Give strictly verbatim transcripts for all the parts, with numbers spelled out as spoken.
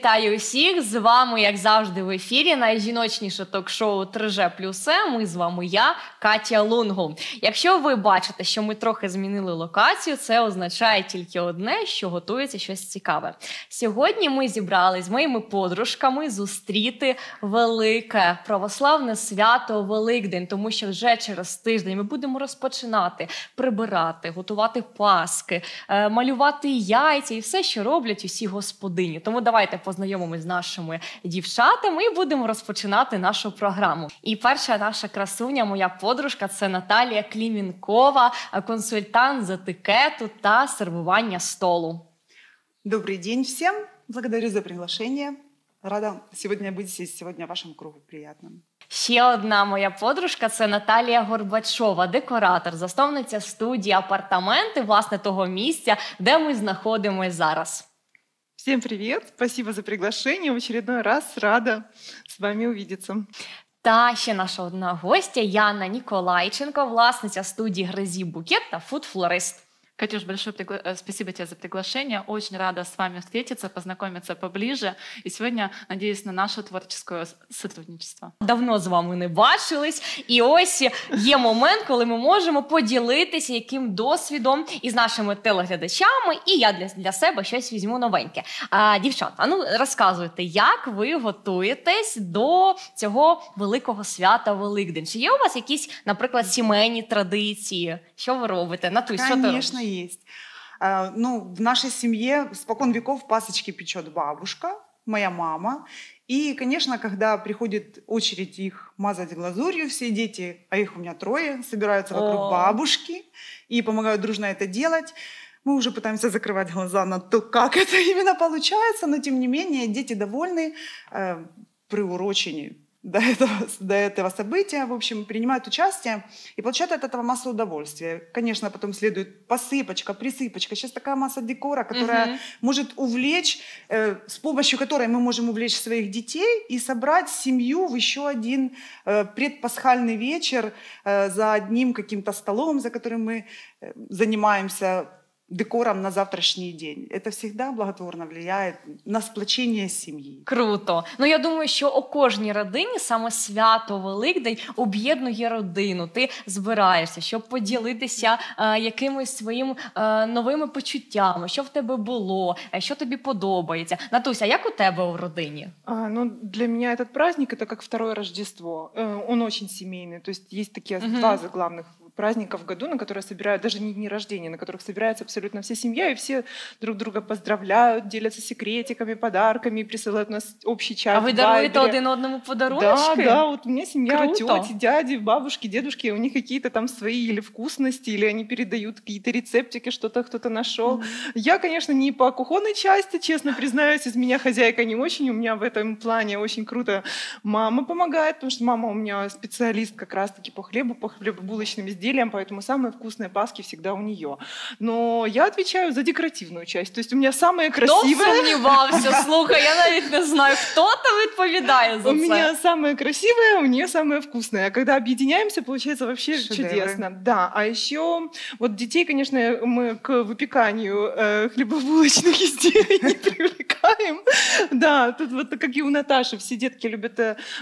Вітаю усіх! З вами, як завжди, в ефірі найжіночніше ток-шоу три же плюс Е. Ми з вами я, Катя Лунгу. Якщо ви бачите, що ми трохи змінили локацію, це означає тільки одне, що готується щось цікаве. Сьогодні ми зібрались з моїми подружками зустріти велике православне свято Великдень, тому що вже через тиждень ми будемо розпочинати прибирати, готувати паски, малювати яйця і все, що роблять усі господині. Тому давайте познайомимось з нашими дівчатами і будемо розпочинати нашу програму. І перша наша красуня, моя подружка, це Наталія Клімінкова, консультант з етикету та сервування столу. Добрый день всем. Благодарю за приглашение. Рада сегодня быть здесь, сегодня в вашем кругу приятном. Ще одна моя подружка – це Наталія Горбачова, декоратор, засновниця студії «Апартаменти», власне, того місця, де ми знаходимося зараз. Всем привет! Спасибо за приглашение. В очередной раз рада с вами увидеться. Та ще наша одна гостя Яна Ніколайченко, власниця студії «Гризі Букет» та фуд-флорист. Катюш, большое пригла... спасибо тебе за приглашение. Очень рада с вами встретиться, познакомиться поближе. И сегодня надеюсь на наше творческое сотрудничество. Давно з вами не бачились. І ось є момент, коли ми можемо поділитися яким досвідом із нашими телеглядачами. І я для, для себе щось візьму новеньке. А, дівчата, ну розказуйте, як ви готуєтесь до цього великого свята Великдень? Чи є у вас якісь, наприклад, сімейні традиції? Що ви робите? Натусь, що ти робиш? Конечно, есть. А, ну, в нашей семье спокон веков пасочки печет бабушка, моя мама. И, конечно, когда приходит очередь их мазать глазурью, все дети, а их у меня трое, собираются вокруг О. бабушки и помогают дружно это делать. Мы уже пытаемся закрывать глаза на то, как это именно получается, но, тем не менее, дети довольны, э, приурочены до этого, до этого события, в общем, принимают участие и получают от этого массу удовольствия. Конечно, потом следует посыпочка, присыпочка. Сейчас такая масса декора, которая uh-huh. может увлечь, э, с помощью которой мы можем увлечь своих детей и собрать семью в еще один э, предпасхальный вечер э, за одним каким-то столом, за которым мы э, занимаемся декором на завтрашний день. Это всегда благотворно влияет на сплочення сім'ї. Круто. Ну, я думаю, що у кожній родині саме свято Великдень об'єднує родину. Ти збираєшся, щоб поділитися е, якимись своїми е, новими почуттями, що в тебе було, е, що тобі подобається. Натуся, як у тебе у родині? А, ну, для меня этот праздник — это как второе Рождество. Э, он очень семейный. То есть есть такие uh-huh. два главных праздника в году, на которые собирают, даже не дни рождения, на которых собирается абсолютно вся семья, и все друг друга поздравляют, делятся секретиками, подарками, присылают у нас общий чат. А вы даруете один одному подаруночки? Да, да, вот у меня семья, Круто. тети, дяди, бабушки, дедушки, у них какие-то там свои или вкусности, или они передают какие-то рецептики, что-то кто-то нашел. Mm-hmm. Я, конечно, не по кухонной части, честно признаюсь, из меня хозяйка не очень, у меня в этом плане очень круто мама помогает, потому что мама у меня специалист как раз-таки по хлебу, по хлебобулочным изделиям, поэтому самые вкусные паски всегда у нее. Но я отвечаю за декоративную часть, то есть у меня самые красивые... Хто сумнівався? Слухай, я навіть не знаю, хто там відповідає за це. У меня самые красивые, у нее самые вкусные. А когда объединяемся, получается вообще Шедевры. Чудесно. Да, а еще вот детей, конечно, мы к выпеканию э, хлебобулочных изделий не привлекаем. Да, тут вот как и у Наташи, все детки любят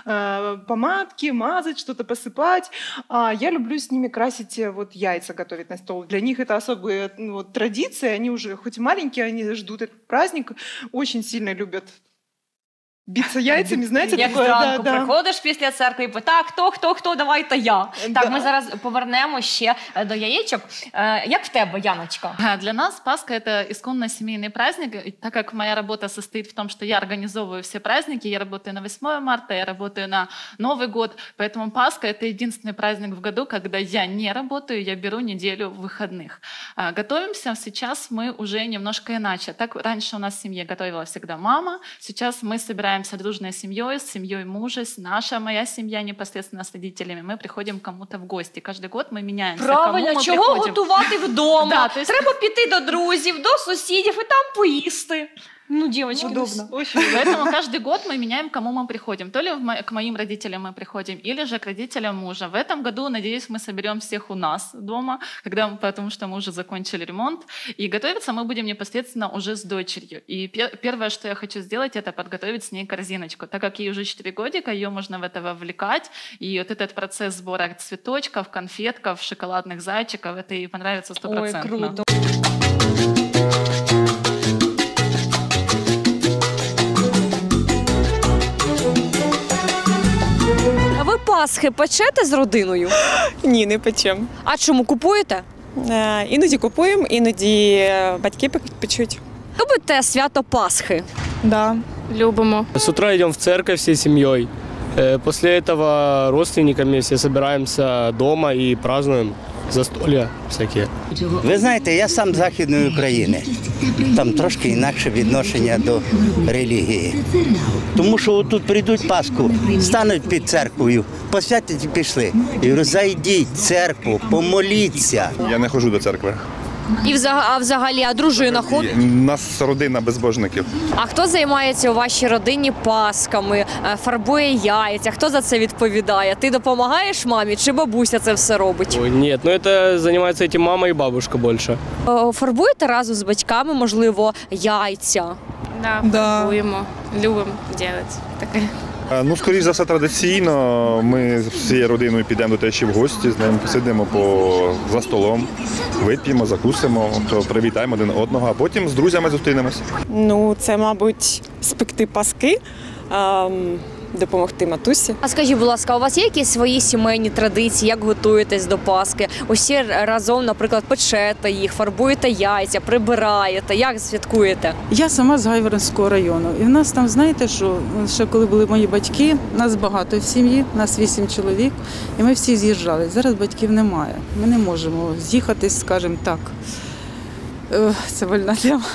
э, помадки, мазать, что-то посыпать. А я люблю с ними красить вот яйца, готовить на стол. Для них это особая ну, вот, традиция. Они уже хоть и маленькие, они ждут этот праздник, очень сильно любят биться яйцями, знаєте, як такое, зранку да, да. приходиш після церкви і питаєш, так, хто, хто, хто, давайте я. Да. Так, ми зараз повернемо ще до яєчок. Е, як в тебе, Яночка? Для нас Пасха — это исконно семейный праздник. И так как моя работа состоит в том, что я организовываю все праздники, я работаю на восьмое марта, я работаю на Новый год, поэтому Пасха — это единственный праздник в году, когда я не работаю, я беру неделю выходных. Готовимся сейчас мы уже немножко иначе. Так раньше у нас в семье готовила всегда мама, сейчас мы собираем дружной семьей, с семьей мужа, наша, моя семья непосредственно с родителями. Мы приходим к кому-то в гости. Каждый год мы меняемся. Правильно, кому мы чого приходим. готувати вдома? Да, то есть... Треба піти до друзів, до сусідів і там поїсти. Ну, девочки, Удобно. Очень. Поэтому каждый год мы меняем, к кому мы приходим. То ли в мо- к моим родителям мы приходим, или же к родителям мужа. В этом году, надеюсь, мы соберем всех у нас дома, когда, мы- потому что мы уже закончили ремонт. И готовиться мы будем непосредственно уже с дочерью. И пе- первое, что я хочу сделать, это подготовить с ней корзиночку. Так как ей уже четыре годика, ее можно в это вовлекать. И вот этот процесс сбора цветочков, конфетков, шоколадных зайчиков, это ей понравится сто Ой, процентов. круто. А ви Пасхи печете з родиною? Ні, не печем. А чому купуєте? Е, Іноді купуємо, іноді е, батьки пек- печуть. Любите свято Пасхи? Да. Любимо. С утра идем в церковь всей семьей. Э, После этого родственниками все собираемся дома и празднуем застолья всякие. Ви знаєте, я сам з Західної України. Там трошки інакше відношення до релігії. Тому що тут прийдуть Пасху, стануть під церквою, посвятять і пішли. Я говорю, зайдіть в церкву, помоліться. Я не ходжу до церкви. І взагалі, а взагалі, а дружина ходить? У нас родина безбожників. А хто займається у вашій родині пасками, е, фарбує яйця? Хто за це відповідає? Ти допомагаєш мамі чи бабуся це все робить? Ой, нет, ну это занимается этим мама и бабушка больше. Е, Фарбуєте разом з батьками, можливо, яйця? Да, Да. фарбуємо. Любимо робити таке. Е, Ну, скоріш за все, традиційно ми з всією родиною підемо до тещі в гості, з ним посидимо по, за столом, вип'ємо, закусимо, то привітаємо один одного, а потім з друзями зустрінемось. Ну, це, мабуть, спекти паски, ем, допомогти матусі. А скажіть, будь ласка, у вас є якісь свої сімейні традиції, як готуєтесь до Пасхи? Усі разом, наприклад, печете їх, фарбуєте яйця, прибираєте, як святкуєте? Я сама з Гайворонського району. І в нас там, знаєте, що ще коли були мої батьки, нас багато в сім'ї, нас вісім чоловік, і ми всі з'їжджали. Зараз батьків немає. Ми не можемо з'їхатись, скажімо так. Е, Це вольна тема.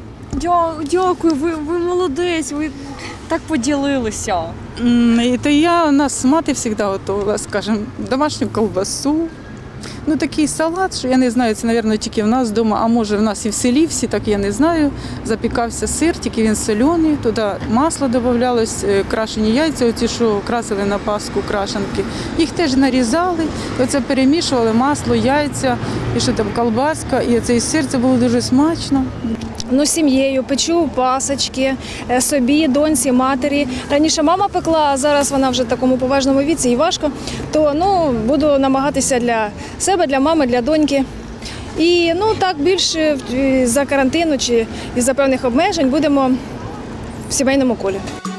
Дякую, ви, ви молодець, ви так поділилися. М, І то я, у нас мати завжди готувала, скажімо, домашню ковбасу. Ну, такий салат, що я не знаю, це, мабуть, тільки в нас вдома, а може в нас і в селі всі, так я не знаю. Запікався сир, тільки він соляний, туди масло додавалось, е, крашені яйця, оці, що красили на Пасху крашенки. Їх теж нарізали, і оце перемішували масло, яйця, і що там, колбаска, і цей сир, це було дуже смачно. Ну, сім'єю печу пасочки е, собі, доньці, матері. Раніше мама пекла, а зараз вона вже в такому поважному віці і важко. То ну, буду намагатися для себе, для мами, для доньки. І ну так більше е, за карантину чи із-за певних обмежень будемо в сімейному колі.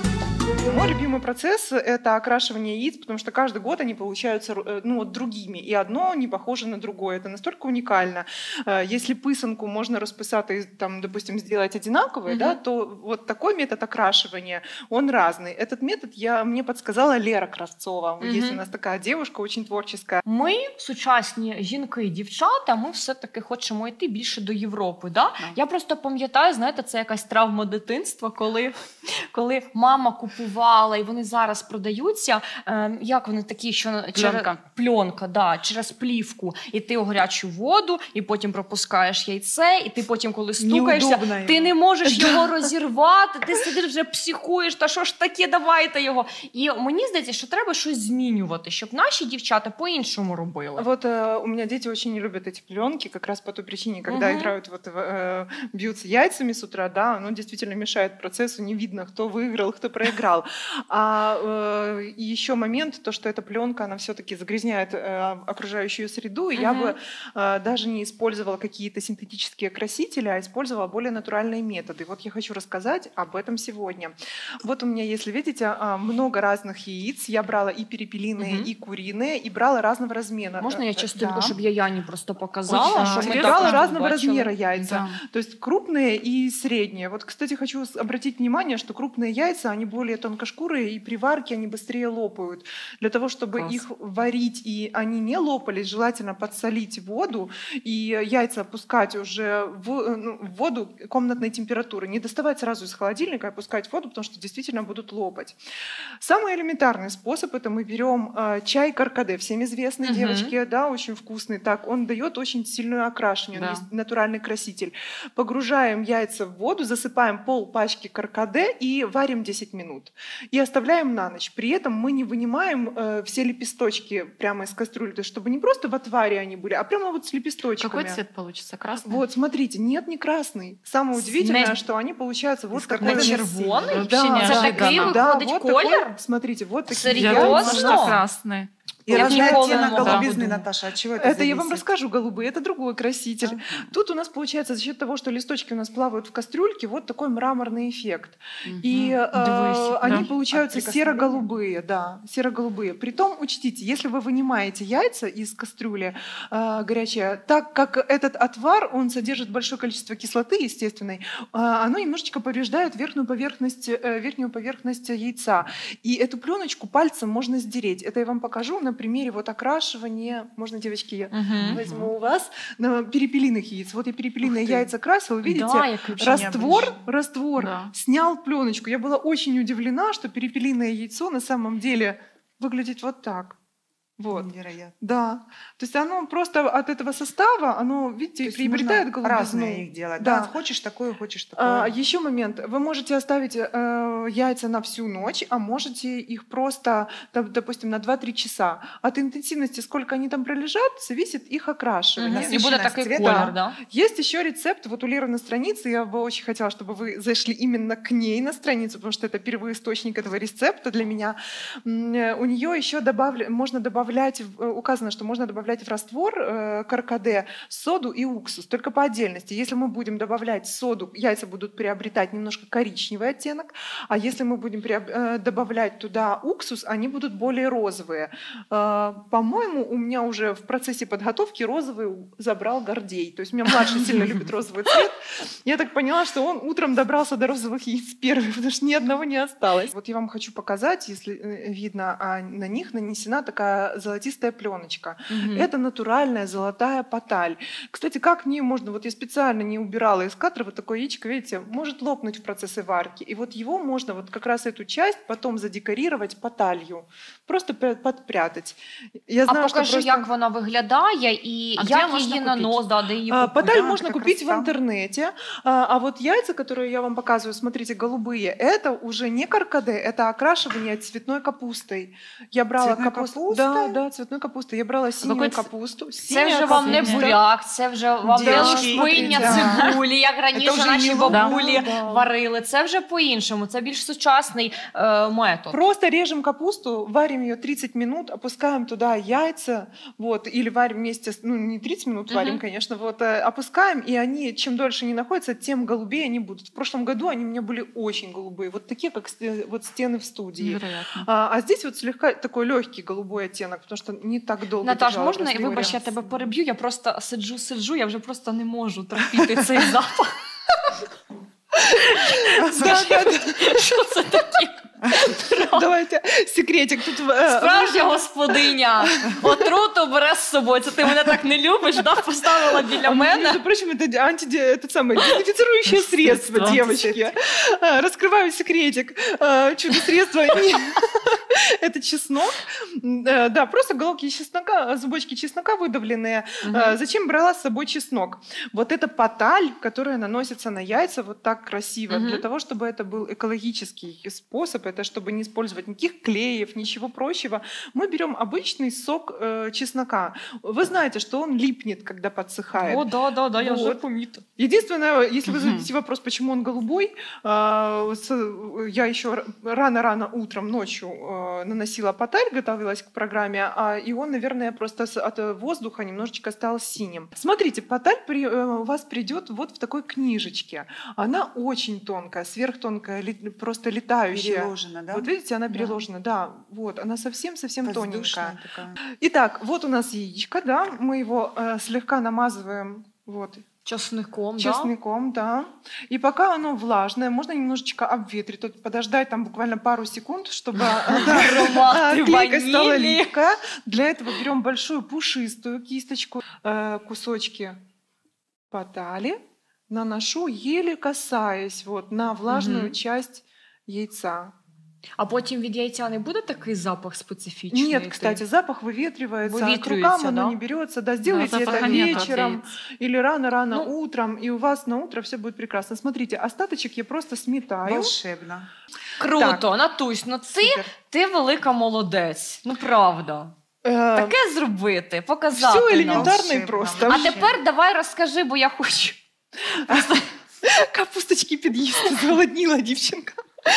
Мой любимый процесс – это окрашивание яиц, потому что каждый год они получаются э, ну, вот другими, и одно не похоже на другое. Это настолько уникально. Э, Если писанку можно расписать, там, допустим, сделать одинаковые, да, то вот такой метод окрашивания, он разный. Этот метод я, мне подсказала Лера Кравцова. Мгм. Есть у нас такая девушка, очень творческая. Ми, сучасні жінки і дівчата, ми все-таки хочемо йти більше до Європи. Да? Я просто пам'ятаю, знаєте, це якась травма дитинства, коли, коли мама купувала, і вони зараз продаються, е, як вони такі, що на- через Пленка. пленка, да, через плівку. І ти у гарячу воду, і потім пропускаєш яйце, і ти потім, коли стукаєшся, Неудобно ти йому. не можеш його розірвати, ти сидиш вже психуєш, та що ж таке, давайте його. І мені здається, що треба щось змінювати, щоб наші дівчата по-іншому робили. Вот э, у меня дети очень не любят эти пленки, как раз по той причине, когда Мгм. играют, вот, э, бьются яйцами с утра, да, оно действительно мешает процессу, не видно, кто выиграл, кто проиграл. А э, и еще момент, то, что эта пленка, она все-таки загрязняет э, окружающую среду, и я Мгм. бы э, даже не использовала какие-то синтетические красители, а использовала более натуральные методы. Вот я хочу рассказать об этом сегодня. Вот у меня, если видите, а, много разных яиц. Я брала и перепелиные, Мгм. и куриные, и брала разного размера. Можна я Э, частинку, да. щоб я Яні просто показала, Очень щоб ми интересно. також Брала разного бачили. размера яйца. Да. То есть крупные и средние. Вот, кстати, хочу с- обратить внимание, что крупные яйца, они более тонко немножко шкуры, и при варке они быстрее лопают. Для того, чтобы Класс. их варить и они не лопались, желательно подсолить воду и яйца опускать уже в, ну, в воду комнатной температуры. Не доставать сразу из холодильника, а опускать в воду, потому что действительно будут лопать. Самый элементарный способ — это мы берем э, чай каркаде, всем известный, Мгм. девочки, да, очень вкусный. Так, он дает очень сильную окрашивание, он Да. есть натуральный краситель. Погружаем яйца в воду, засыпаем пол пачки каркаде и варим десять минут. И оставляем на ночь. При этом мы не вынимаем э, все лепесточки прямо из кастрюли, то есть чтобы не просто в отваре они были, а прямо вот с лепесточками. Какой цвет получится? Красный? Вот, смотрите, нет, не красный. Самое удивительное, Не- что они получаются вот Из такой Не какой-то червоний? Вообще Да, неожиданно. Це такий да, виходить вот колір? такой, смотрите, вот такие Серьезно? Я яйца. думала, что красный. И Я разный никогда не оттенок могла голубизны, подумать. Наташа. От чего это Это я вам зависит? расскажу, голубые, это другой краситель. Ага. Тут у нас получается за счет того, что листочки у нас плавают в кастрюльке, вот такой мраморный эффект. И э, Дивись, они да. получаются От прикосновения? серо-голубые, да, серо-голубые. Притом, учтите, если вы вынимаете яйца из кастрюли э, горячие, так как этот отвар, он содержит большое количество кислоты естественной, э, оно немножечко повреждает верхнюю поверхность, э, верхнюю поверхность яйца. И эту пленочку пальцем можно сдереть. Это я вам покажу на примере вот окрашивания. Можно, девочки, я Мгм. возьму у вас на перепелиных яиц. Вот я перепелиные Ух ты. яйца красила, видите? Да, я вообще Раствор, необычно. раствор Да. снял пленочку. Я была очень удивлена, что перепелиное яйцо на самом деле выглядит вот так. Вот. Невероятно. Да. То есть оно просто от этого состава, оно, видите, То есть приобретает можно голубизну. разные их делать. Да. Да. Хочешь такое, хочешь такое. А, еще момент. Вы можете оставить э, яйца на всю ночь, а можете их просто, доп- допустим, на два-три часа. От интенсивности, сколько они там пролежат, зависит их окрашивание. Мгм. І буде Насиченість такий цвета. колір, да? Есть еще рецепт, вот у Леры на странице, я бы очень хотела, чтобы вы зашли именно к ней на страницу, потому что это первоисточник этого рецепта для меня. М, э, У нее еще добавля... можно добавлять, в- э, указано, что можно добавлять в раствор э, каркаде соду и уксус, только по отдельности. Если мы будем добавлять соду, яйца будут приобретать немножко коричневый оттенок, а если мы будем приоб- э, добавлять туда уксус, они будут более розовые. Э, По-моему, у меня уже в процессе подготовки розовый забрал Гордей. То есть у меня младший сильно любит розовый цвет. Я так поняла, что он утром добрался до розовых яиц первый, потому что ни одного не осталось. Вот я вам хочу показать, если э, видно, а на них нанесена такая золотистая пленочка. Мгм. Это натуральная золотая паталь. Кстати, как в нее можно, вот я специально не убирала из кадра, вот такое яичко, видите, может лопнуть в процессе варки. И вот его можно, вот как раз эту часть потом задекорировать паталью. Просто пя- подпрятать. Я А знаю, что покажи, просто... як вона виглядає і А де як можна її купити? на нос, да, де її А, купити. Паталь Да, можно это как купить раз в там. интернете, а, а вот яйца, которые я вам показываю, смотрите, голубые, это уже не каркаде, это окрашивание цветной капустой. Я брала Цветной капусту, капустой? да, да, цветной капустой. Я брала синюю Какой ц- капусту. Це Синяя вже вам не капуста. буряк, це вже вам не Дівчатки, лушпиння смотрите, цибулі, як раніше вже наші не бабулі лук, да. варили. Це вже по-іншому, це більш сучасний е, метод. Просто режем капусту, варим ее тридцать минут, опускаем туда яйца, вот, или варим вместе, с- ну не тридцать минут Мгм. варим, конечно, вот, э, опускаем, и они, чем дольше они находятся, тем голубее они будут. В прошлом году они у меня были очень голубые, вот такие, как сте- вот стены в студии. Невероятно. А, а здесь вот слегка такой легкий голубой оттенок, потому что не так долго Наташ, держала можна, просто вибач, его я тебе переб'ю, я просто сиджу, сиджу, я вже просто не можу терпіти цей запах. Да, да, да. Що це таке? Давайте секретик. Тут, э, Справжня господиня отруту бере з собою. Це ти мене так не любиш, да? Поставила біля А, мене. Между прочим, это анти, это самое дезинфицирующее средство, Средство. девочки. А, Раскрываю секретик. А, Чудо-средство. Не- Это чеснок. Э, Да, просто головки чеснока, зубочки чеснока выдавленные. А, Зачем брала с собой чеснок? Вот это паталь, которая наносится на яйца вот так красиво. Мгм. Для того, чтобы это был экологический способ, это чтобы не использовать никаких клеев, ничего прочего, мы берем обычный сок э, чеснока. Вы знаете, что он липнет, когда подсыхает. О, да, да, да, я вже Вот. помітила. Единственное, если вы Мгм. зададите вопрос, почему он голубой, а, с- я еще р- рано-рано утром, ночью а, наносила паталь, готовилась к программе, а, и он, наверное, просто с- от э, воздуха немножечко стал синим. Смотрите, паталь при- э, у вас придет вот в такой книжечке. Она очень тонкая, сверхтонкая, ли- просто летающая. Переложена, да? Вот видите, она Да. переложена, да, вот, она совсем-совсем тоненькая. Воздушная такая. Итак, вот у нас яичко, да, мы его э, слегка намазываем вот Чесноком, Чесноком, да. И пока оно влажное, можно немножечко обветрить, тут подождать там буквально пару секунд, чтобы клейка стала липкая. Для этого берем большую пушистую кисточку, кусочки подали, наношу, еле касаясь вот на влажную часть яйца. А потім від яйця не буде такий запах специфічний? Нет, кстати, запах выветривается. К рукам Выветривается, оно да? не берется. Да, сделайте Да, это запаха нет от вечером яиц. или рано-рано Ну. утром, и у вас на утро все будет прекрасно. Смотрите, остаточек я просто сметаю. Волшебно. Круто, Так. Натусь, ну ти, Супер. ти велика молодець. Ну правда. Э, Таке зробити, показати Все нам. элементарно и Волшебно. просто. А тепер давай розкажи, бо я хочу. Капусточки під'їсти, зголодніла дівчинка.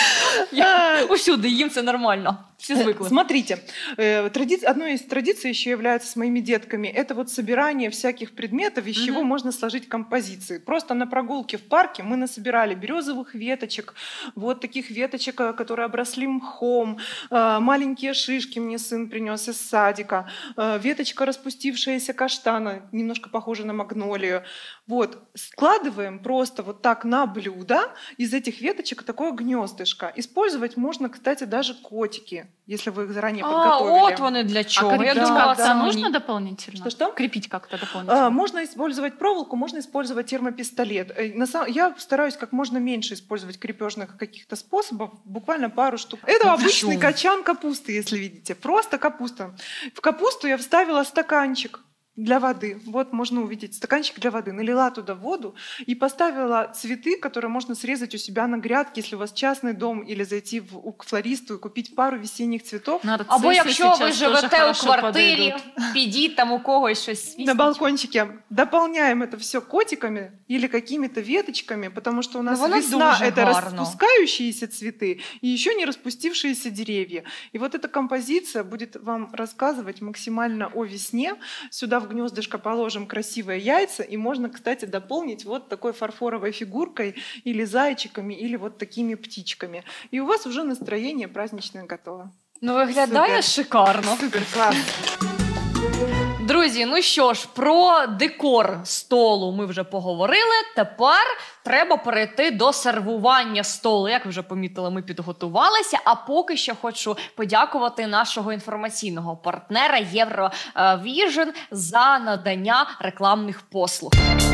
Я усюди їм, це нормально. Всі звикли. Смотрите, э, тради- одной из традиций еще является с моими детками. Это вот собирание всяких предметов, из чего Мгм. можно сложить композиции. Просто на прогулке в парке мы насобирали березовых веточек, вот таких веточек, э, которые обросли мхом, э, маленькие шишки мне сын принес из садика, э, веточка распустившаяся каштана, немножко похожа на магнолию. Вот, складываем просто вот так на блюдо из этих веточек такое гнездышко. Использовать можно, кстати, даже котики, если вы их заранее А, подготовили. от вони для А чого. Я крепить думала, как-то це нужно мені. дополнительно? Что-что? Крепить как-то дополнительно. А, Можно использовать проволоку, можно использовать термопистолет. Э, на сам- Я стараюсь как можно меньше использовать крепежных каких-то способов, буквально пару штук. Это Ну, обычный почему? качан капусты, если видите. Просто капуста. В капусту я вставила стаканчик для воды. Вот можно увидеть стаканчик для воды. Налила туда воду и поставила цветы, которые можно срезать у себя на грядке, если у вас частный дом, или зайти в, у- к флористу и купить пару весенних цветов. Нарциссы Або якщо ви сейчас живете тоже у хорошо квартирі, подойдут. підіть там у когось щось свістить. На балкончике дополняем это все котиками или какими-то веточками, потому что у нас Ну, воно весна дуже это гарно. распускающиеся цветы и еще не распустившиеся деревья. И вот эта композиция будет вам рассказывать максимально о весне. Сюда в гнездышко положим красивые яйца, и можно, кстати, дополнить вот такой фарфоровой фигуркой или зайчиками, или вот такими птичками. И у вас уже настроение праздничное готово. Ну, виглядає Супер. шикарно. Супер, класс. Друзі, ну що ж, про декор столу ми вже поговорили. Тепер треба перейти до сервування столу. Як ви вже помітили, ми підготувалися. А поки що хочу подякувати нашого інформаційного партнера Євровіжн за надання рекламних послуг.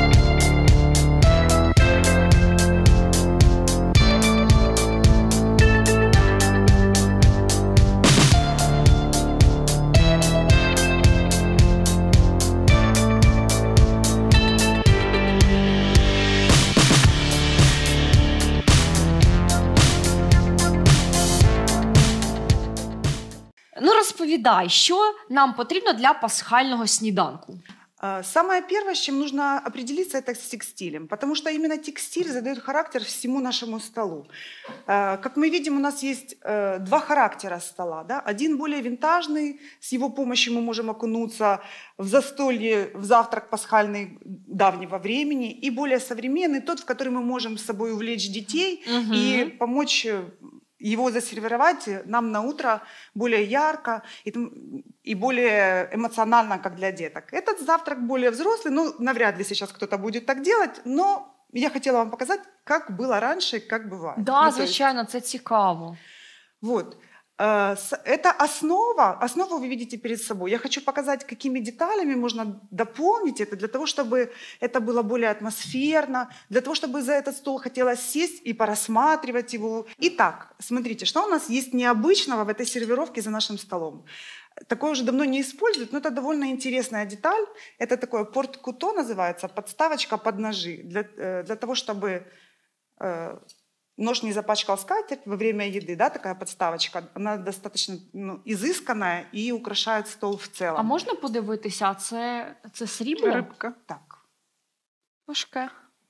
Ну, розповідай, що нам потрібно для пасхального сніданку? А, Самое первое, с чем нужно определиться, это с текстилем, потому что именно текстиль задает характер всему нашему столу. А, Как мы видим, у нас есть э, два характера стола. Да? Один более винтажный, с его помощью мы можем окунуться в застолье, в завтрак пасхальный давнего времени, и более современный, тот, в который мы можем с собой увлечь детей Мгм. и помочь э, его засервировать нам на утро более ярко и, там- и более эмоционально, как для деток. Этот завтрак более взрослый, ну, навряд ли сейчас кто-то будет так делать, но я хотела вам показать, как было раньше и как бывает. Да, Ну, то есть, звичайно, це цікаво. вот. Э, с- Это основа, основу вы видите перед собой. Я хочу показать, какими деталями можно дополнить это, для того, чтобы это было более атмосферно, для того, чтобы за этот стол хотелось сесть и порассматривать его. Итак, смотрите, что у нас есть необычного в этой сервировке за нашим столом. Такое уже давно не используют, но это довольно интересная деталь. Это такое порт-куто называется, подставочка под ножи, для, э, для того, чтобы э, нож не запачкал скатерть во время еды, да, такая подставочка. Она достаточно ну, изысканная и украшает стол в целом. А можна подивитися, це, це срібло? Рыбка. Так, Важке.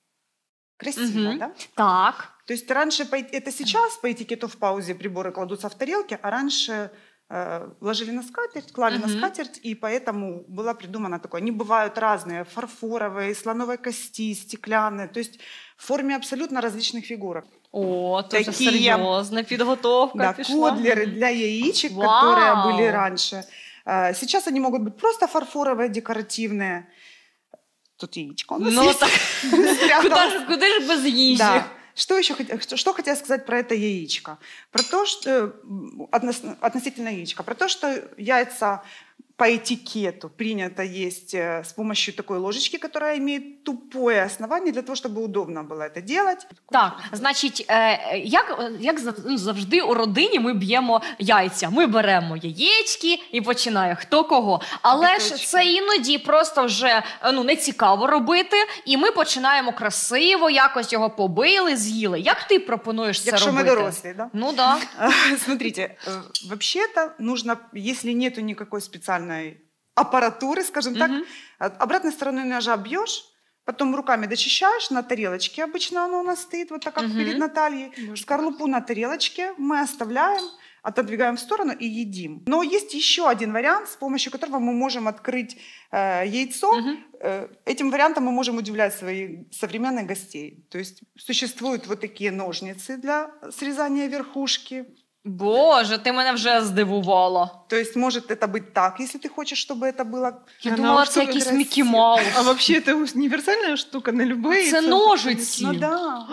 красиво, Мгм. да? Так. То есть раньше, по эти- это сейчас по этикету в паузе приборы кладутся в тарелки, а раньше э, ложили на скатерть, клали на Мгм. скатерть, и поэтому была придумана такое. Они бывают разные, фарфоровые, слоновой кости, стеклянные, то есть в форме абсолютно различных фигурок. О, то вже Такі, серйозна підготовка Да, пішла. кодлеры для яичек, Вау! которые были раньше. Э, Сейчас они могут быть просто фарфоровые, декоративные. Тут яичко у нас Ну есть. так, куда ж, куда ж без їжі? Да. Что еще хот- что, что хотела сказать про это яичко? Про то, что м, относ- относительно яичка, про то, что яйца по этикету принято есть э, с помощью такой ложечки, которая имеет тупое основание для того, чтобы удобно было это делать. Так, значить, е, як, як зав- ну, завжди у родині ми б'ємо яйця. Ми беремо яєчки і починає хто кого. Але ж Біточки. це іноді просто вже е, ну, не цікаво робити, і ми починаємо красиво, якось його побили, з'їли. Як ти пропонуєш це Якщо ми робити? дорослі, да? Ну да. Смотрите, э, вообще-то нужно, если нету никакой специальной аппаратуры, скажем так, Мгм. от- обратной стороной ножа бьешь, потом руками дочищаешь на тарелочке, обычно оно у нас стоит вот так, как Мгм. перед Натальей. Скорлупу на тарелочке мы оставляем, отодвигаем в сторону и едим. Но есть еще один вариант, с помощью которого мы можем открыть э, яйцо. Мгм. Э, этим вариантом мы можем удивлять своих современных гостей. То есть существуют вот такие ножницы для срезания верхушки. Боже, ти мене вже здивувала. То есть может это быть так, если ты хочешь, чтобы это было... Я Она думала, уж це тут якийсь красиво. Мікі Маус. А вообще это универсальная штука на любые. Це ножиці. Ну да,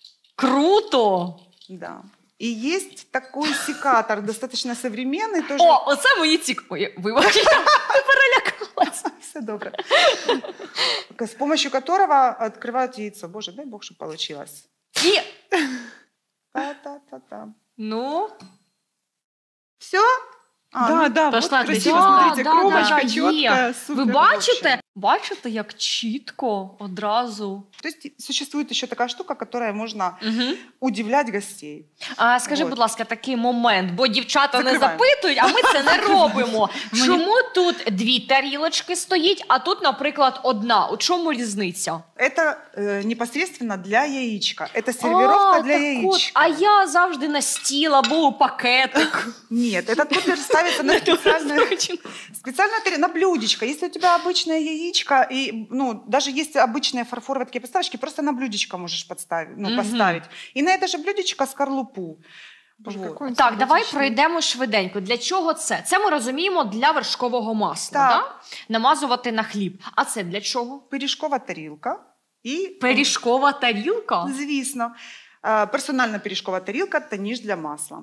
Круто! да. И есть такой секатор, достаточно современный, тоже... О, оце мені цікаво. Вибач, я перелякалась. Все добре. С помощью которого открывают яйцо. Боже, дай бог, чтобы получилось. І, Та-та-та-та. ну, Все? А, Да, ну, да, Пошла вот ты красиво, Да, смотрите, да, кромочка да, четкая, є. супер. Ви бачите? Бачите, як чітко одразу. То есть существует еще такая штука, которая можно Угу. удивлять гостей. А скажи, Вот. будь ласка, такий момент, бо дівчата не Закриваємо. запитують, а ми це не робимо. Чому тут дві тарілочки стоїть, а тут, наприклад, одна? У чому різниця? Это э, непосредственно для яичка. Это сервировка А, для так яичка. от, а я завжди на стіл або у пакетик. Нет, этот тупер ставится на специальную, специальную тарелку, на блюдечко. Если у тебя обычное яичко, и, ну, даже есть обычные фарфоровые такие подставочки, просто на блюдечко можешь подставить, ну, Мгм. поставить. И на это же блюдечко скорлупу. Боже, Вот. какой он Так, давай симпатичный. пройдемо швиденько. Для чого це? Це ми розуміємо для вершкового масла, Так. да? Намазувати на хліб. А це для чого? Пиріжкова тарілка і, Пиріжкова тарілка? звісно, е, персональна пиріжкова тарілка та ніж для масла.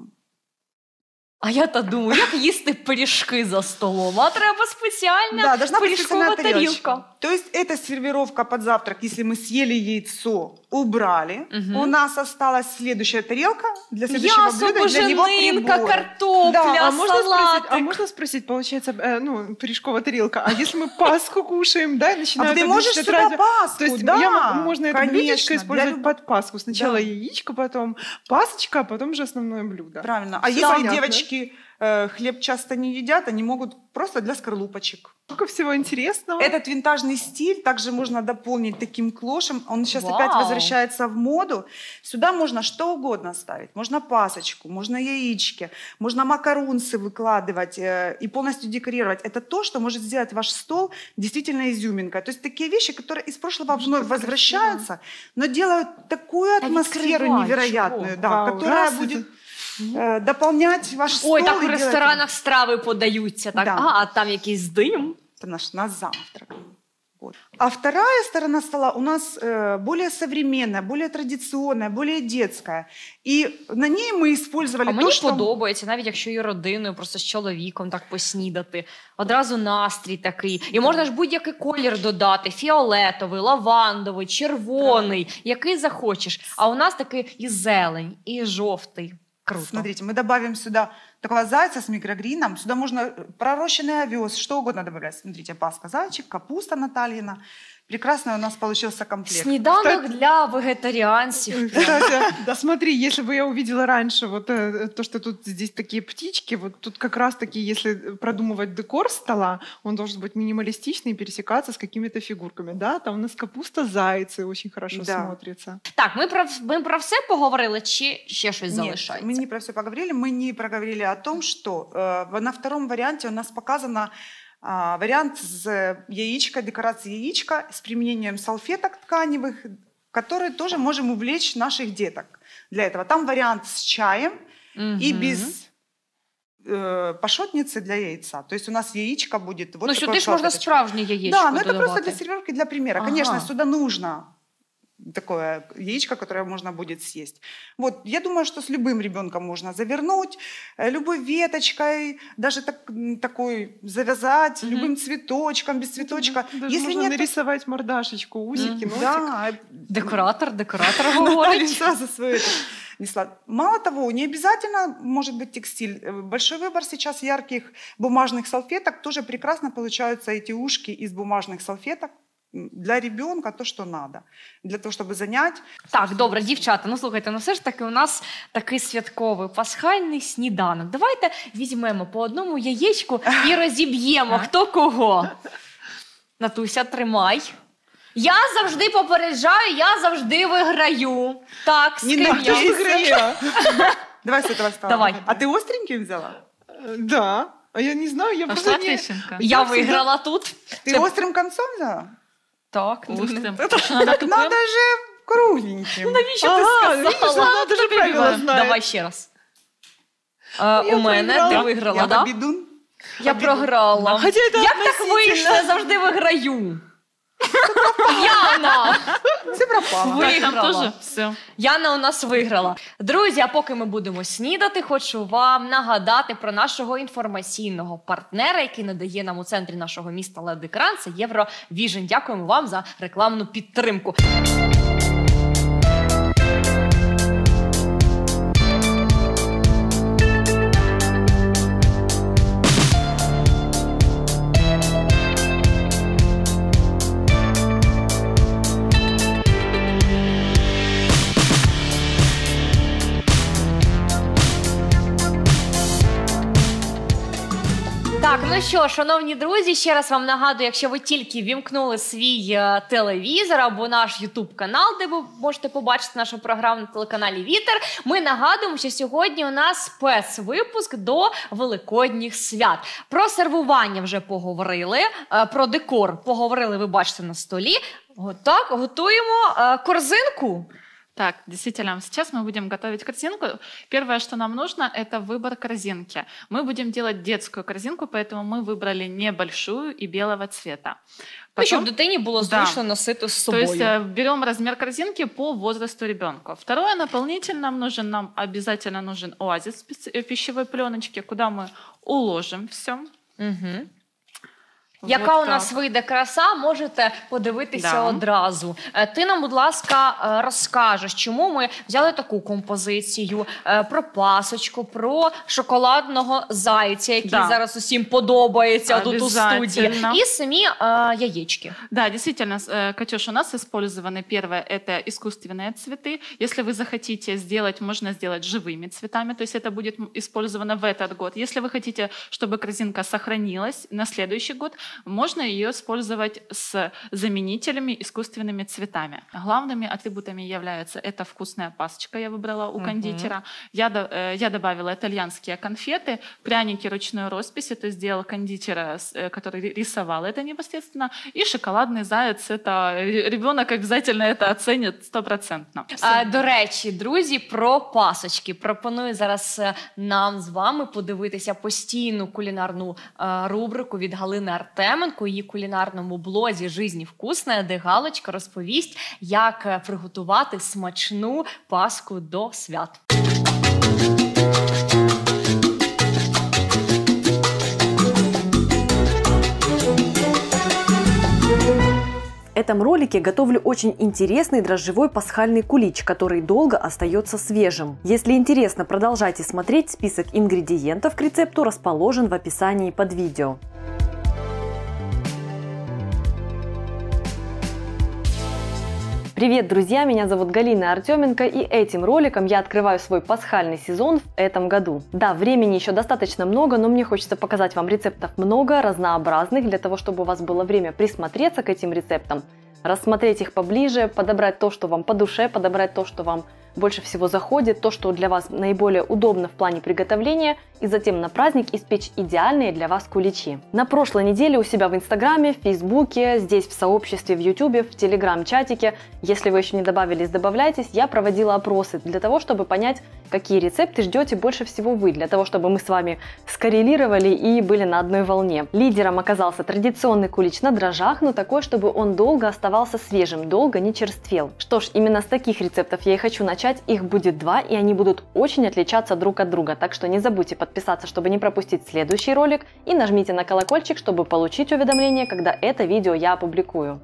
А я та думаю, як їсти пиріжки за столом? А треба спеціальна Да, должна быть пиріжкова специальная тарелочка. тарілка. То есть это сервировка под завтрак, если мы съели яйцо, убрали. Мгм. У нас осталась следующая тарелка для следующего М'ясо, блюда, для него буженинка, прибор. картопля, Да, А можно, спросить, салатик. а можно спросить, получается, э, ну, пирожковая тарелка, а если мы Пасху кушаем, да, и А начинаем... ты там можешь начинать сюда разно- Пасху, То есть да, я могу- можно это конечно, блюдечко для использовать люб- под Пасху. Сначала Да. яичко, потом пасочка, а потом уже основное блюдо. Правильно. А Всё если понятно. девочки э, хлеб часто не едят, они могут просто для скорлупочек. Сколько всего интересного. Этот винтажный стиль также можно дополнить таким клошем. Он сейчас Вау. опять возвращается в моду. Сюда можно что угодно ставить. Можно пасочку, можно яички, можно макарунсы выкладывать э, и полностью декорировать. Это то, что может сделать ваш стол действительно изюминкой. То есть такие вещи, которые из прошлого Боже, вновь как возвращаются, но делают такую Да атмосферу открывай, невероятную, чего? да, Вау, которая раз будет э, дополнять ваш стол. Ой, так и у делать- ресторанах страви подаються. Так, Да. а, а там якийсь дим. Это наш на завтрак. Вот. А вторая сторона стола у нас э, более современная, более традиционная, более детская. И на ней мы использовали А то, мені что... подобається, навіть якщо і родиною, просто з чоловіком так поснідати. Одразу настрій такий. І можна ж будь-який колір додати: фіолетовий, лавандовий, червоний, який захочеш. А у нас такий і зелень, і жовтий. Круто. Смотрите, мы добавим сюда такого зайца с микрогрином. Сюда можно э, пророщенный овес, что угодно добавлять. Смотрите, паска зайчик, капуста Натальина. Прекрасный у нас получился комплект. Сніданок Кстати- для вегетаріанців. Кстати, да, смотри, если бы я увидела раньше вот э, то, что тут здесь такие птички, вот тут как раз-таки, если продумывать декор стола, он должен быть минималистичный и пересекаться с какими-то фигурками, да? Там у нас капуста, зайцы очень хорошо Да. смотрится. Так, ми про, ми про все поговорили, чи ще щось Нет, залишається? мы не про все поговорили. Мы не проговорили о том, что э, на втором варианте у нас показано а, вариант с яичка, декорации яичка с применением салфеток тканевых, которые тоже можем увлечь наших деток для этого. Там вариант с чаем и Мгм. без э, пашотницы для яйца. То есть у нас яичко будет вот ну, такой сюди ж можна справжнє яєчко Да, но это додавати. просто для сервировки, для примера. Ага. Конечно, сюда нужно такое яичко, которое можно будет съесть. Вот, я думаю, что с любым ребенком можно завернуть, э, любой веточкой, даже так, такой завязать, mm-hmm. любым цветочком, без цветочка. Даже Если можно нет, нарисовать мордашечку, усики, носик. Да. Декоратор, декоратор говорит. Сразу свою несла. Мало того, не обязательно может быть текстиль. Большой выбор сейчас ярких бумажных салфеток. Тоже прекрасно получаются эти ушки из бумажных салфеток. Для ребенка то, що треба, для того, щоб зайняти. Так, добре, дівчата, ну слухайте, ну все ж таки у нас такий святковий пасхальний сніданок. Давайте візьмемо по одному яєчку і розіб'ємо, хто кого. Натуся, тримай. Я завжди попереджаю, я завжди виграю. Так, з ким я виграю. Давай з цього стола. Давай. А ти остренький взяла? Да. А я не знаю, я просто не... Я виграла тут. Ти острим концом взяла? Так. Острим. Так надо же кругленьким. Ну навіщо ти сказала? Надо же правила знає. Давай ще раз. У мене ти виграла, я так? побідун. Я програла. Хотя это Як так вийшло? Я завжди виграю. Яна! Це пропало. Так, там Виграла. тоже все. Яна у нас виграла. Друзі, а поки ми будемо снідати, хочу вам нагадати про нашого інформаційного партнера, який надає нам у центрі нашого міста ел і ді-екран. Це Євровіжн. Дякуємо вам за рекламну підтримку. Так, ну що, шановні друзі, ще раз вам нагадую, якщо ви тільки вімкнули свій е, телевізор або наш ютуб-канал, де ви можете побачити нашу програму на телеканалі Вітер, ми нагадуємо, що сьогодні у нас спецвипуск до Великодніх свят. Про сервування вже поговорили, е, про декор поговорили, ви бачите на столі. Так, готуємо е, корзинку. Так, действительно, сейчас мы будем готовить корзинку. Первое, что нам нужно, это выбор корзинки. Мы будем делать детскую корзинку, поэтому мы выбрали небольшую и белого цвета. Потом, щоб дитині було зручно да. носити з собою. То есть берем размер корзинки по возрасту ребенка. Второе, наполнитель нам нужен, нам обязательно нужен оазис пищевой пленочки, куда мы уложим все. Угу. Яка вот у нас так. вийде краса, можете подивитися Да. одразу. Ти нам, будь ласка, розкажеш, чому ми взяли таку композицію, про пасочку, про шоколадного зайця, який да. зараз усім подобається тут у студії, і самі а, яєчки. Да, действительно, Катюш, у нас использованы, первое, это искусственные цветы. Если вы захотите сделать, можно сделать живыми цветами, то есть это будет использовано в этот год. Если вы хотите, чтобы корзинка сохранилась на следующий год, можно ее использовать с заменителями, искусственными цветами. Главными атрибутами являются это вкусная пасочка, я выбрала у uh-huh. кондитера. Я, э, я добавила итальянские конфеты, пряники ручной росписи, то есть сделал кондитер, э, который рисовал это непосредственно, и шоколадный заяц. Это ребенок обязательно это оценит стопроцентно. А, до речі, друзі, про пасочки. Пропоную зараз нам з вами подивитися постійну кулінарну а, рубрику від Галини Артеменко. У її кулінарному блозі «Жизнь вкусна», де Галочка розповість, як приготувати смачну паску до свят. В этом ролике готовлю очень интересный дрожжевой пасхальный кулич, который долго остается свежим. Если интересно, продолжайте смотреть. Список ингредиентов к рецепту расположен в описании под видео. Привет, друзья! Меня зовут Галина Артеменко, и этим роликом я открываю свой пасхальный сезон в этом году. Да, времени еще достаточно много, но мне хочется показать вам рецептов много, разнообразных, для того, чтобы у вас было время присмотреться к этим рецептам, рассмотреть их поближе, подобрать то, что вам по душе, подобрать то, что вам больше всего заходит, то, что для вас наиболее удобно в плане приготовления, и затем на праздник испечь идеальные для вас куличи. На прошлой неделе у себя в Инстаграме, в Фейсбуке, здесь в сообществе, в Ютубе, в Телеграм-чатике, если вы еще не добавились, добавляйтесь, я проводила опросы для того, чтобы понять, какие рецепты ждете больше всего вы, для того, чтобы мы с вами скоррелировали и были на одной волне. Лидером оказался традиционный кулич на дрожжах, но такой, чтобы он долго оставался свежим, долго не черствел. Что ж, именно с таких рецептов я и хочу начать, их будет два, и они будут очень отличаться друг от друга, так что не забудьте подписаться, чтобы не пропустить следующий ролик, и нажмите на колокольчик, чтобы получить уведомление, когда это видео я опубликую.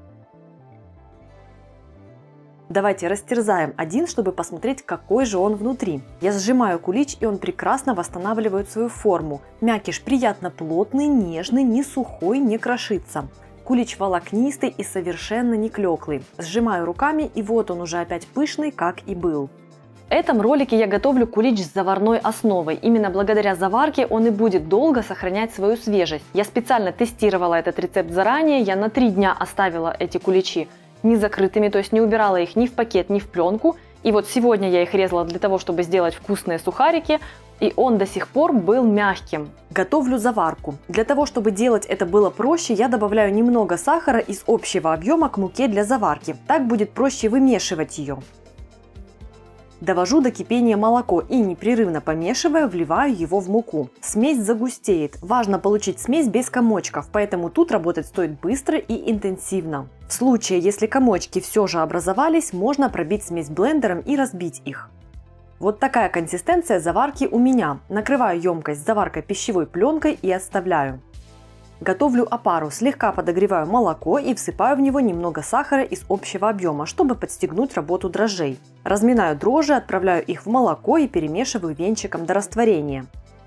Давайте растерзаем один, чтобы посмотреть, какой же он внутри. Я сжимаю кулич, и он прекрасно восстанавливает свою форму. Мякиш приятно плотный, нежный, не сухой, не крошится. Кулич волокнистый и совершенно не клеклый. Сжимаю руками, и вот он уже опять пышный, как и был. В этом ролике я готовлю кулич с заварной основой. Именно благодаря заварке он и будет долго сохранять свою свежесть. Я специально тестировала этот рецепт заранее, я на три дня оставила эти куличи не закрытыми, то есть не убирала их ни в пакет, ни в пленку. И вот сегодня я их резала для того, чтобы сделать вкусные сухарики, и он до сих пор был мягким. Готовлю заварку. Для того, чтобы делать это было проще, я добавляю немного сахара из общего объема к муке для заварки. Так будет проще вымешивать ее. Довожу до кипения молоко и, непрерывно помешивая, вливаю его в муку. Смесь загустеет. Важно получить смесь без комочков, поэтому тут работать стоит быстро и интенсивно. В случае, если комочки все же образовались, можно пробить смесь блендером и разбить их. Вот такая консистенция заварки у меня. Накрываю емкость с заваркой пищевой пленкой и оставляю. Готовлю опару, слегка подогреваю молоко и всыпаю в него немного сахара из общего объема, чтобы подстегнуть работу дрожжей. Разминаю дрожжи, отправляю их в молоко и перемешиваю венчиком до растворения.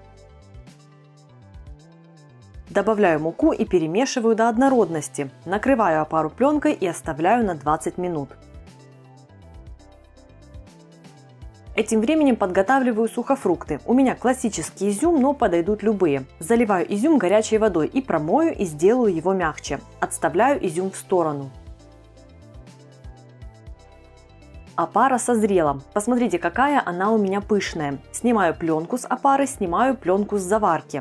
Добавляю муку и перемешиваю до однородности. Накрываю опару пленкой и оставляю на двадцать минут. Этим временем подготавливаю сухофрукты. У меня классический изюм, но подойдут любые. Заливаю изюм горячей водой и промою и сделаю его мягче. Отставляю изюм в сторону. Опара созрела. Посмотрите, какая она у меня пышная. Снимаю пленку с опары, снимаю пленку с заварки.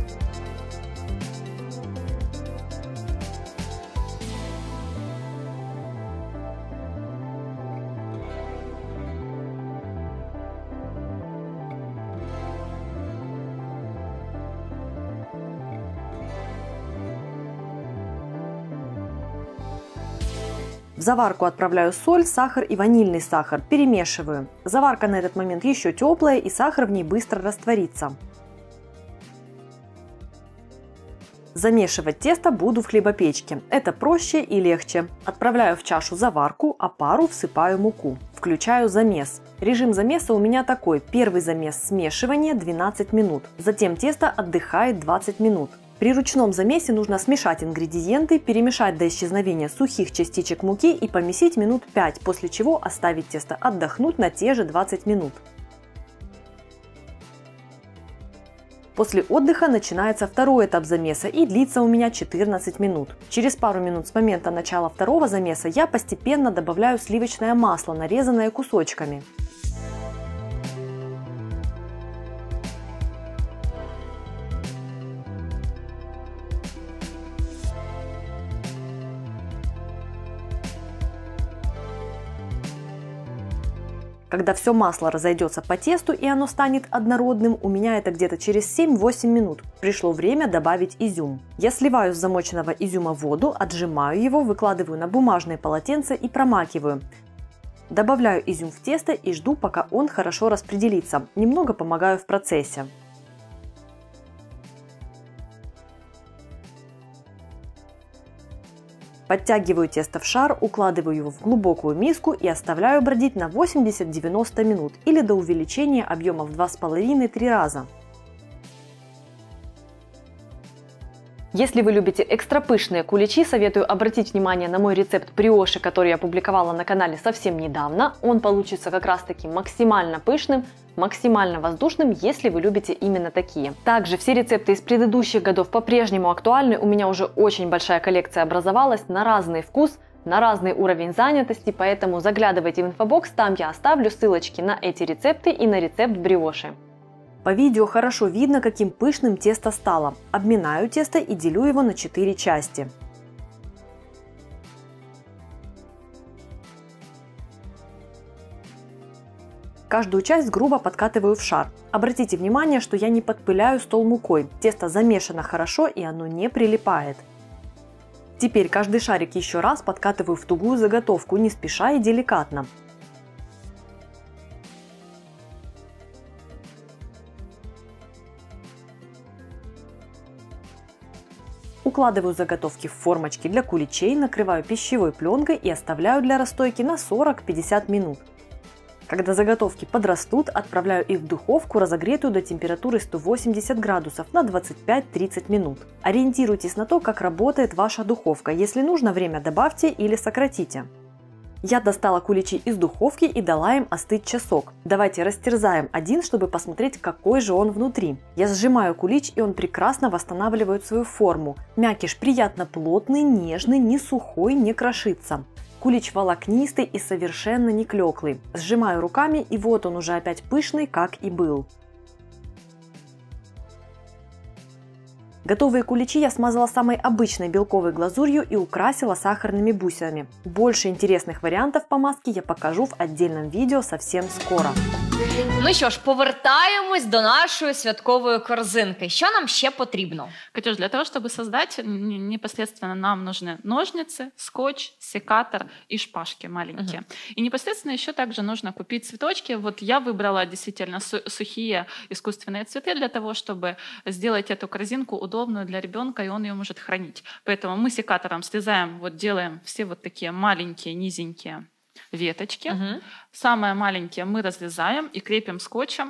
В заварку отправляю соль, сахар и ванильный сахар. Перемешиваю. Заварка на этот момент еще теплая, и сахар в ней быстро растворится. Замешивать тесто буду в хлебопечке. Это проще и легче. Отправляю в чашу заварку, а пару всыпаю муку. Включаю замес. Режим замеса у меня такой. Первый замес смешивание двенадцать минут. Затем тесто отдыхает двадцать минут. При ручном замесе нужно смешать ингредиенты, перемешать до исчезновения сухих частичек муки и помесить минут пять, после чего оставить тесто отдохнуть на те же двадцать минут. После отдыха начинается второй этап замеса и длится у меня четырнадцать минут. Через пару минут с момента начала второго замеса я постепенно добавляю сливочное масло, нарезанное кусочками. Когда все масло разойдется по тесту и оно станет однородным, у меня это где-то через семь-восемь минут. Пришло время добавить изюм. Я сливаю с замоченного изюма воду, отжимаю его, выкладываю на бумажное полотенце и промакиваю. Добавляю изюм в тесто и жду, пока он хорошо распределится. Немного помогаю в процессе. Подтягиваю тесто в шар, укладываю его в глубокую миску и оставляю бродить на восемьдесят-девяносто минут или до увеличения объема в два с половиной — три раза. Если вы любите экстра пышные куличи, советую обратить внимание на мой рецепт бриоши, который я опубликовала на канале совсем недавно. Он получится как раз таки максимально пышным, максимально воздушным, если вы любите именно такие. Также все рецепты из предыдущих годов по-прежнему актуальны. У меня уже очень большая коллекция образовалась на разный вкус, на разный уровень занятости, поэтому заглядывайте в инфобокс, там я оставлю ссылочки на эти рецепты и на рецепт бриоши. По видео хорошо видно, каким пышным тесто стало. Обминаю тесто и делю его на четыре части. Каждую часть грубо подкатываю в шар. Обратите внимание, что я не подпыляю стол мукой. Тесто замешано хорошо и оно не прилипает. Теперь каждый шарик еще раз подкатываю в тугую заготовку, не спеша и деликатно. Укладываю заготовки в формочки для куличей, накрываю пищевой пленкой и оставляю для расстойки на сорок-пятьдесят минут. Когда заготовки подрастут, отправляю их в духовку, разогретую до температуры сто восемьдесят градусов на двадцать пять-тридцать минут. Ориентируйтесь на то, как работает ваша духовка. Если нужно, время добавьте или сократите. Я достала куличи из духовки и дала им остыть часок. Давайте растерзаем один, чтобы посмотреть, какой же он внутри. Я сжимаю кулич, и он прекрасно восстанавливает свою форму. Мякиш приятно плотный, нежный, не сухой, не крошится. Кулич волокнистый и совершенно не клеклый. Сжимаю руками, и вот он уже опять пышный, как и был. Готовые куличи я смазала самой обычной белковой глазурью и украсила сахарными бусинами. Больше интересных варіантів помазки я покажу в отдельном видео совсем скоро. Ну що ж, повертаємось до нашої святкової корзинки. Що нам ще потрібно? Катюш, для того, чтобы создать, непосредственно нам нужны ножницы, скотч, секатор и шпажки маленькие. Uh-huh. И непосредственно еще также нужно купить цветочки. Вот я выбрала действительно сухие искусственные цветы для того, чтобы сделать эту корзинку удобную для ребенка, и он ее может хранить. Поэтому мы секатором срезаем, вот делаем все вот такие маленькие, низенькие веточки. Uh-huh. Самые маленькие мы разрезаем и крепим скотчем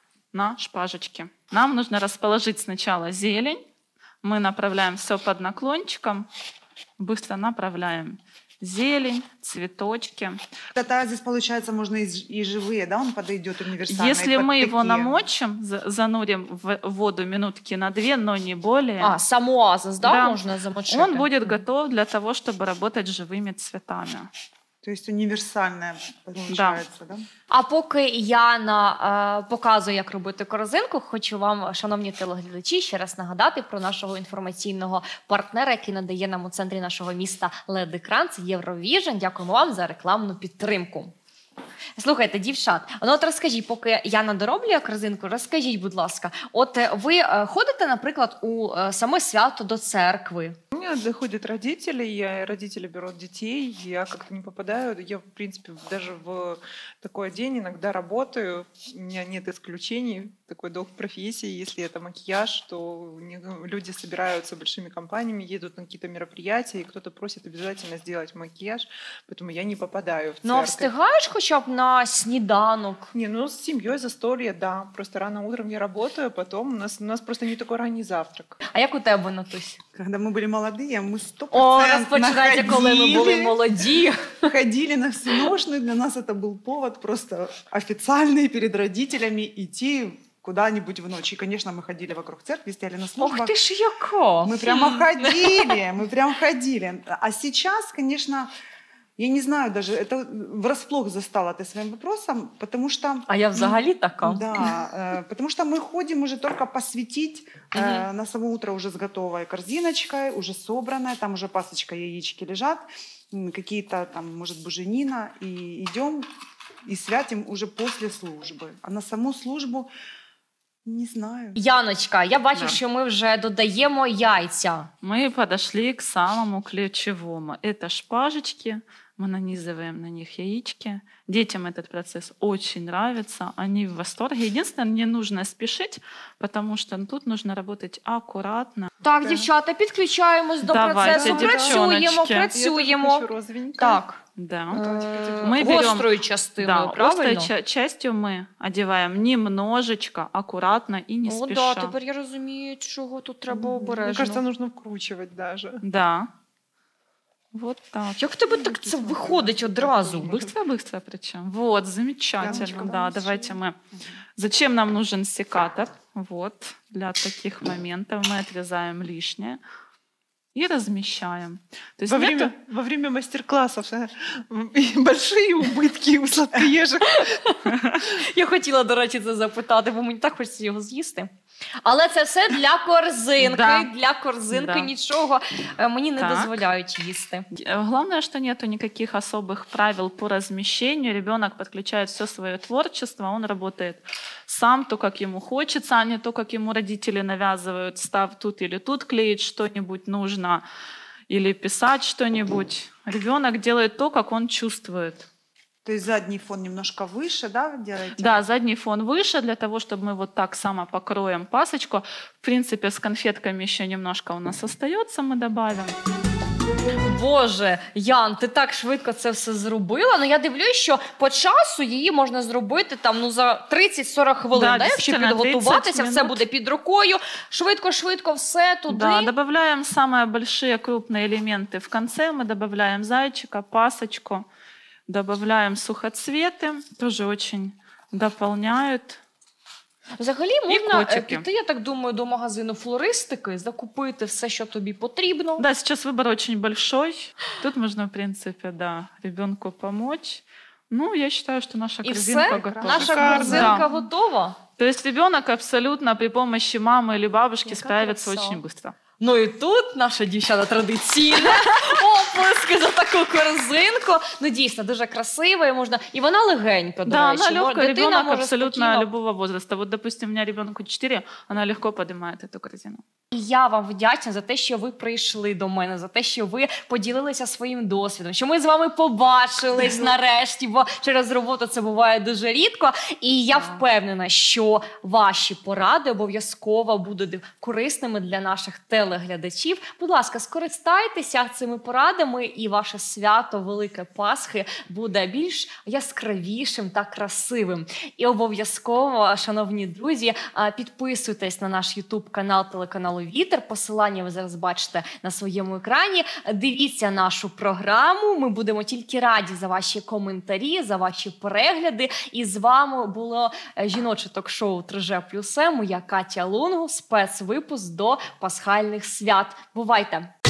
на шпажечки. Нам нужно расположить сначала зелень. Мы направляем все под наклончиком, быстро направляем зелень, цветочки. Тогда здесь, получается, можно и, и живые, да, он подойдет универсально. Если мы такие... его намочим, занурим в воду минутки на две, но не более. А, самоазос, да, да, можно замочить? Он будет готов для того, чтобы работать с живыми цветами. То есть універсальне, получається, да? Да? А поки Яна е, показує, як робити корзинку, хочу вам, шановні телеглядачі, ще раз нагадати про нашого інформаційного партнера, який надає нам у центрі нашого міста лед-екран, це Євровіжн. Дякуємо вам за рекламну підтримку. Слухайте, дівчат, ну от розкажіть, поки Яна дороблює корзинку, розкажіть, будь ласка, от ви ходите, наприклад, у саме свято до церкви? У меня доходят родители, я, родители берут детей, я как-то не попадаю, я, в принципе, даже в такой день иногда работаю, у меня нет исключений, такой долг профессии, если это макияж, то люди собираются большими компаниями, едут на какие-то мероприятия, и кто-то просит обязательно сделать макияж, поэтому я не попадаю в церковь. Ну, а встигаешь хотя бы на сніданок? Не, ну с семьей, застолье, да, просто рано утром я работаю, потом у нас, у нас просто не такой ранний завтрак. А як у тебе, Натусь? Когда мы были молодые, мы сто О, процентов розпочинайте, коли ми були молоді. Ходили на всеношную, для нас это был повод просто официальный перед родителями идти куда-нибудь в ночь. И, конечно, мы ходили вокруг церкви, стояли на службах. Ох ты ж яка! Мы прямо ходили, мы прям ходили. А сейчас, конечно, я не знаю даже, это врасплох застала ты своим вопросом, потому что... А я взагалі така. Да, потому что мы ходим уже только посвятить, uh-huh. на само утро уже с готовой корзиночкой, уже собранная, там уже пасочка, яички лежат, какие-то там, может, буженина, и идем и святим уже после службы. А на саму службу не знаю. Яночка, я бачу, Да. що ми вже додаємо яйця. Мы подошли к самому ключевому. Это шпажечки, мы нанизываем на них яички. Детям этот процесс очень нравится, они в восторге. Единственное, не нужно спешить, потому что тут нужно работать аккуратно. Так, дівчата, підключаємось до Давайте, процесу, працюємо, дівчоночки. працюємо. Так. Да. Е, Мы берем- Гострою частиною, Да, правильно? острой ча- частью мы одеваем немножечко, аккуратно и не О, спеша. да, тепер я розумію, чого тут треба обережно. Мне кажется, нужно вкручивать даже. Да. Вот так. Як в тебе так це виходить одразу? Быстро-быстро причем. Вот, замечательно. Прям Да, давайте мы... Зачем нам нужен секатор? Вот, для таких моментов мы отрезаем лишнее. и размещаем. То есть Во нету- время, во время мастер-классов э, большие убытки у сладкоежек. Я хотіла, до речі, це запитати, бо мені так хочеться його з'їсти. Але це все для корзинки. Да. Для корзинки Да. нічого е, мені не Так. дозволяють їсти. Э, Главное, что нету никаких особых правил по размещению. Ребенок подключает все свое творчество, он работает сам, то, как ему хочется, а не то, как ему родители навязывают. Став тут или тут клеить что-нибудь нужно, или писать что-нибудь. Ребенок делает то, как он чувствует. То есть задний фон немножко выше, да, вы делаете? Да, задний фон выше, для того, чтобы мы вот так само покроем пасочку. В принципе, с конфетками еще немножко у нас остается, мы добавим. Боже, Ян, ти так швидко це все зробила. Ну я дивлюсь, що по часу її можна зробити там ну за тридцять-сорок хвилин. Да, Да, якщо дійсно, підготуватися, тридцять все минут. буде під рукою. Швидко-швидко все туди. Да, добавляем самые большие крупные элементы в конце. Мы добавляем зайчика, пасочку, добавляем сухоцветы, тоже очень дополняют. Взагалі І можна е, котики. піти, я так думаю, до магазину флористики, закупити все, що тобі потрібно. Да, сейчас выбор очень большой. Тут можно, в принципе, да, ребенку помочь. Ну, я считаю, что наша І корзинка все? готова. Наша Шикарно. корзинка Да. готова. То есть ребенок абсолютно при помощи мамы или бабушки Яка справится краса. очень быстро. Ну і тут наша дівчата традиційна. Оплески за таку корзинку. Ну дійсно, дуже красива і можна. І вона легенька, до Да, речі. она Мож- легкая, дитина ребенок може абсолютно спокійно. любого возраста. Вот, допустим, у меня ребенку четыре, она легко поднимает эту корзину. І я вам вдячна за те, що ви прийшли до мене, за те, що ви поділилися своїм досвідом, що ми з вами побачились нарешті, бо через роботу це буває дуже рідко. І я впевнена, що ваші поради обов'язково будуть корисними для наших телеглядачів. Будь ласка, скористайтеся цими порадами, і ваше свято Велике Пасхи буде більш яскравішим та красивим. І обов'язково, шановні друзі, а, підписуйтесь на наш ютуб-канал телеканалу Вітер. Посилання ви зараз бачите на своєму екрані. Дивіться нашу програму. Ми будемо тільки раді за ваші коментарі, за ваші перегляди. І з вами було е, жіноче ток-шоу три же плюс М. Я Катя Лунгу. Спецвипуск до пасхальних свят. Бувайте!